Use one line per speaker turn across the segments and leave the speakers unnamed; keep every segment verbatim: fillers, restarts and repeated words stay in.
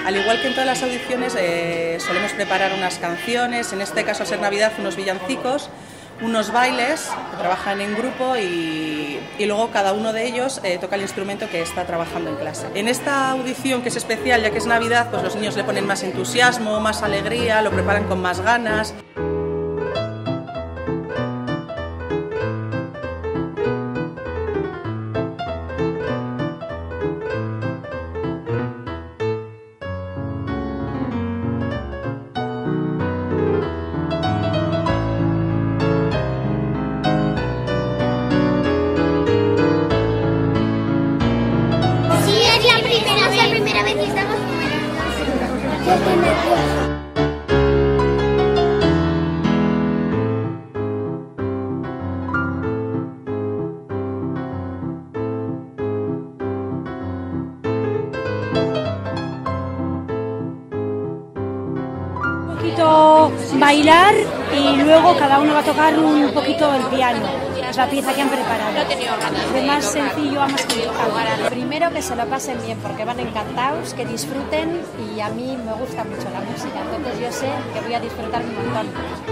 Al igual que en todas las audiciones, eh, solemos preparar unas canciones, en este caso, al ser Navidad, unos villancicos, unos bailes que trabajan en grupo y, y luego cada uno de ellos eh, toca el instrumento que está trabajando en clase. En esta audición, que es especial ya que es Navidad, pues los niños le ponen más entusiasmo, más alegría, lo preparan con más ganas.
Un poquito bailar y luego cada uno va a tocar un poquito el piano. Es la pieza que han preparado.
No he tenido ganas
de más sencillo a más complicado.
Primero que se lo pasen bien porque van encantados, que disfruten y a mí me gusta mucho la música, entonces yo sé que voy a disfrutar un montón.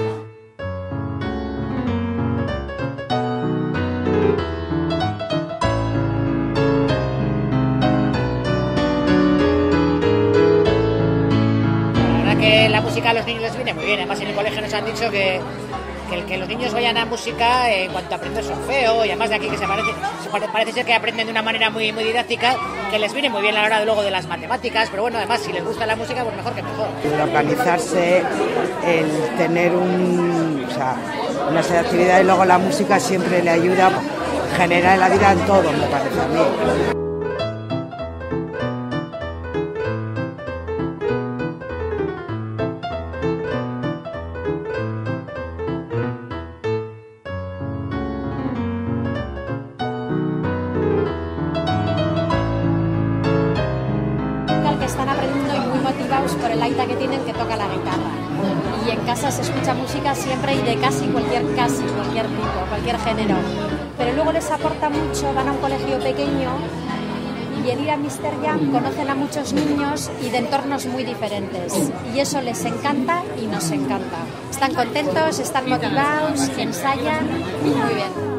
La música a los niños les viene muy bien, además en el colegio nos han dicho que, que el que los niños vayan a música eh, en cuanto a aprender solfeo y además de aquí que se parece, se parece, parece ser que aprenden de una manera muy, muy didáctica, que les viene muy bien a la hora de luego de las matemáticas, pero bueno, además si les gusta la música pues mejor que mejor.
El organizarse, el tener un, o sea, una serie de actividades y luego la música siempre le ayuda a generar en la vida en todo, me parece a mí.
Están aprendiendo y muy motivados por el aita que tienen que toca la guitarra. Y en casa se escucha música siempre y de casi cualquier, casi cualquier tipo, cualquier género. Pero luego les aporta mucho, van a un colegio pequeño y al ir a míster Jam conocen a muchos niños y de entornos muy diferentes. Y eso les encanta y nos encanta. Están contentos, están motivados, ensayan y muy bien.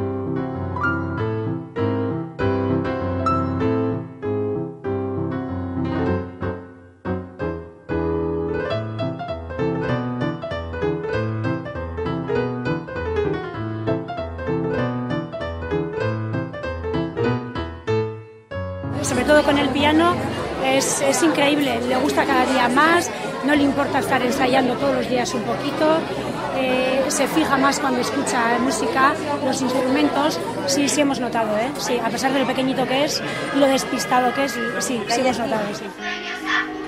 Sobre todo con el piano es, es increíble, le gusta cada día más, no le importa estar ensayando todos los días un poquito, eh, se fija más cuando escucha música, los instrumentos, sí, sí hemos notado, ¿eh? Sí, a pesar de lo pequeñito que es, lo despistado que es, sí, sí hemos notado, sí.